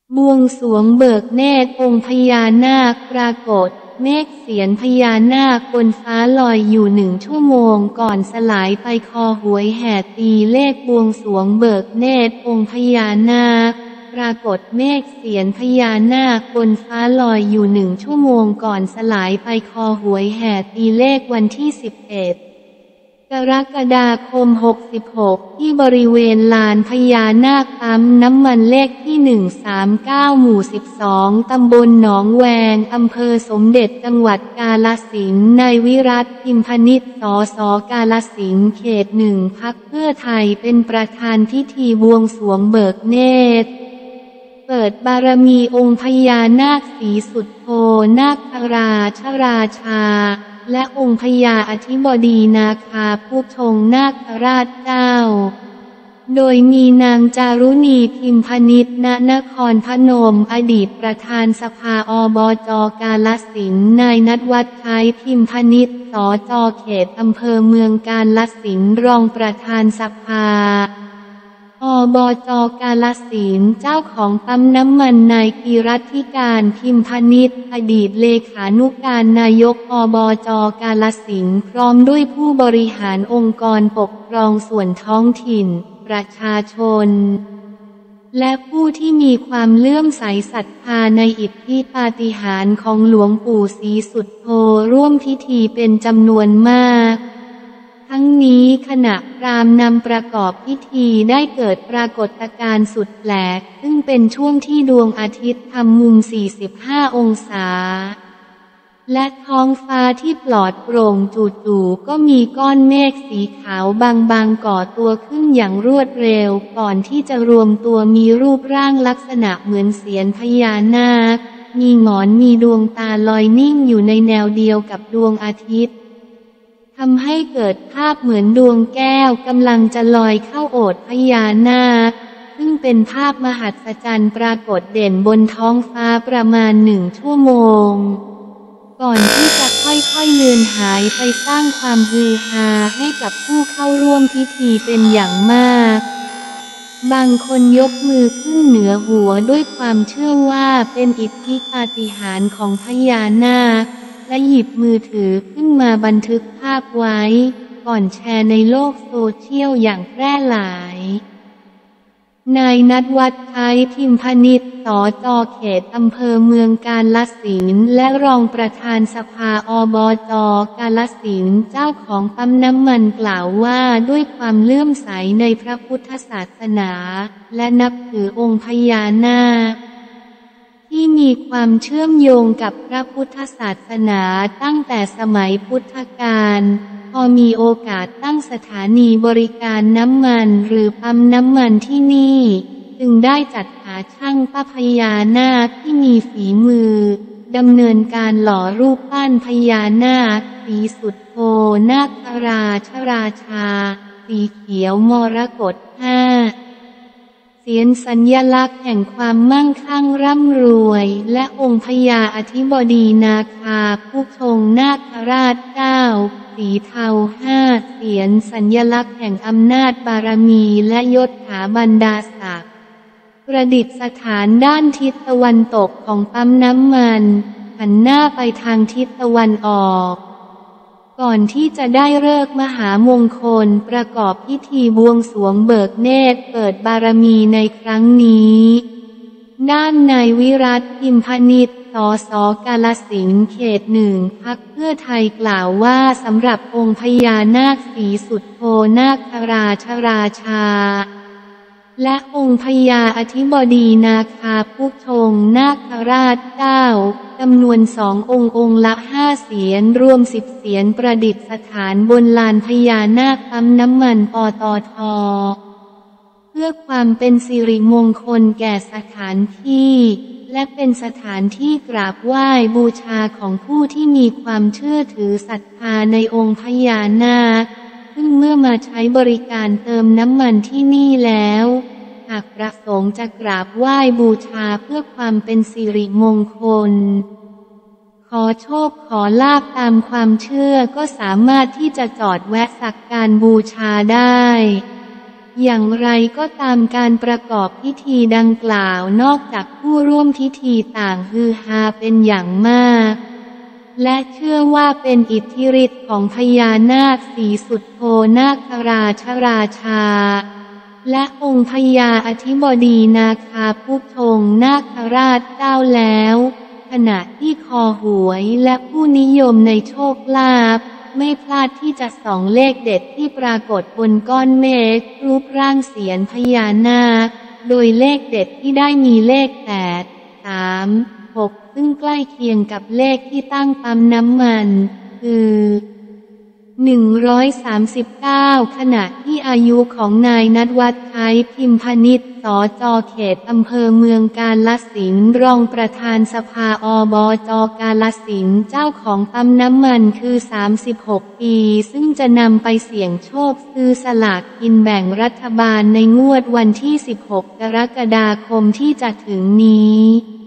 บวงสรวงเบิกเนตรองค์พญานาคปรากฏเมฆเสียนพญานาคบนฟ้าลอยอยู่1 ชั่วโมงก่อนสลายไปคอหวยแห่ตีเลขบวงสรวงเบิกเนตรองค์พญานาคปรากฏเมฆเสียนพญานาคบนฟ้าลอยอยู่1 ชั่วโมงก่อนสลายไปคอหวยแห่ตีเลขวันที่11 กรกฎาคม66ที่บริเวณลานพญานาคปั๊มน้ำมันเลขที่139หมู่12ตำบลหนองแวงอำเภอสมเด็จจังหวัดกาฬสินธุ์นายวิรัต พิมพนิษฐ์ สส.กาฬสินธุ์เขต1พรรคเพื่อไทยเป็นประธานพิธีบวงสรวงเบิกเนตรเปิดบารมีองค์พญานาคสีสุทโธนาคราชราชาและองค์พญาอธิบดีนาคาผู้ชงนาคราชเจ้าโดยมีนางจารุณีพิมพนิษฐ์ ณ นครพนมอดีตประธานสภาอบจ.กาฬสินธุ์นายณัฐวัฒน์ ชัยพิมพนิษฐ์ สจ.เขตอำเภอเมืองกาฬสินธุ์รองประธานสภาอบจ.กาฬสินธุ์เจ้าของปั๊มน้ำมันนายกีรัตติการพิมพนิษฐ์อดีตเลขานุการนายกอบจ.กาฬสินธุ์พร้อมด้วยผู้บริหารองค์กรปกครองส่วนท้องถิ่นประชาชนและผู้ที่มีความเลื่อมใสศรัทธาในอิทธิปาฏิหาริย์ของหลวงปู่ศรีสุทโธร่วมพิธีเป็นจำนวนมากทั้งนี้ขณะพราหมณ์นำประกอบพิธีได้เกิดปรากฏการณ์สุดแปลกซึ่งเป็นช่วงที่ดวงอาทิตย์ทำมุม45 องศาและท้องฟ้าที่ปลอดโปร่งจู่ๆก็มีก้อนเมฆสีขาวบางๆก่อตัวขึ้นอย่างรวดเร็วก่อนที่จะรวมตัวมีรูปร่างลักษณะเหมือนเสียญพญานาคมีหงอนมีดวงตาลอยนิ่งอยู่ในแนวเดียวกับดวงอาทิตย์ทำให้เกิดภาพเหมือนดวงแก้วกำลังจะลอยเข้าโอษฐ์พญานาคซึ่งเป็นภาพมหัศจรรย์ปรากฏเด่นบนท้องฟ้าประมาณ1 ชั่วโมงก่อนที่จะค่อยๆเลือนหายไปสร้างความฮือฮาให้กับผู้เข้าร่วมพิธีเป็นอย่างมากบางคนยกมือขึ้นเหนือหัวด้วยความเชื่อว่าเป็นอิทธิปาฏิหาริย์ของพญานาคและหยิบมือถือขึ้นมาบันทึกภาพไว้ก่อนแชร์ในโลกโซเชียลอย่างแพร่หลายนายณัฐวัฒน์ ชัยพิมพนิษฐ์ สจ.เขตอำเภอเมืองกาฬสินธุ์และรองประธานสภาอบจ.กาฬสินธุ์เจ้าของปั๊มน้ำมันกล่าวว่าด้วยความเลื่อมใสในพระพุทธศาสนาและนับถือองค์พญานาคที่มีความเชื่อมโยงกับพระพุทธศาสนาตั้งแต่สมัยพุทธกาลพอมีโอกาสตั้งสถานีบริการน้ำมันหรือปั๊มน้ำมันที่นี่จึงได้จัดหาช่างปั้นพญานาคที่มีฝีมือดำเนินการหล่อรูปปั้นพญานาคสีสุทโธนาคราชราชาสีเขียวมรกต5เสียญสัญลักษณ์แห่งความมั่งคั่งร่ำรวยและองค์พญาอธิบดีนาคาผู้ทรงนาคราช9สีเทา5เสียญสัญลักษณ์แห่งอำนาจบารมีและยศถาบรรดาศักดิ์ประดิษฐานด้านทิศตะวันตกของปั๊มน้ำมันหันหน้าไปทางทิศตะวันออกก่อนที่จะได้ฤกษ์มหามงคลประกอบพิธีบวงสรวงเบิกเนตรเปิดบารมีในครั้งนี้ด้านนายวิรัต พิมพนิษฐ์ สส.กาฬสินธุ์เขต1พรรคเพื่อไทยกล่าวว่าสำหรับองค์พญานาคสีสุทโธนาคราชราชาและองค์พญาอธิบดีนาคาผู้ชงนาคราช9จำนวน2 องค์ละ5 เสียญรวม10 เสียญประดิษฐานบนลานพญานาคปั๊มน้ำมันปตท.เพื่อความเป็นสิริมงคลแก่สถานที่และเป็นสถานที่กราบไหว้บูชาของผู้ที่มีความเชื่อถือศรัทธาในองค์พญานาคซึ่งเมื่อมาใช้บริการเติมน้ำมันที่นี่แล้วหากประสงค์จะกราบไหว้บูชาเพื่อความเป็นสิริมงคลขอโชคขอลาภตามความเชื่อก็สามารถที่จะจอดแวะสักการบูชาได้อย่างไรก็ตามการประกอบพิธีดังกล่าวนอกจากผู้ร่วมพิธีต่างฮือฮาเป็นอย่างมากและเชื่อว่าเป็นอิทธิฤทธิ์ของพญานาคสีสุทโธนาคราชราชาและองค์พญาอธิบดีนาคาผู้ชงนาคราชเจ้าแล้วขณะที่คอหวยและผู้นิยมในโชคลาภไม่พลาดที่จะส่องเลขเด็ดที่ปรากฏบนก้อนเมฆรูปร่างเสียนพญานาคโดยเลขเด็ดที่ได้มีเลข8 3 6ซึ่งใกล้เคียงกับเลขที่ตั้งปั๊มน้ำมันคือ139ขณะที่อายุของนายณัฐวัฒน์ ไคล้พิมพนิษฐ์ สจ.เขตอำเภอเมืองกาฬสินธุ์รองประธานสภาอบจ.กาฬสินธุ์เจ้าของปั๊มน้ำมันคือ36 ปีซึ่งจะนำไปเสี่ยงโชคซื้อสลากกินแบ่งรัฐบาลในงวดวันที่16 กรกฎาคมที่จะถึงนี้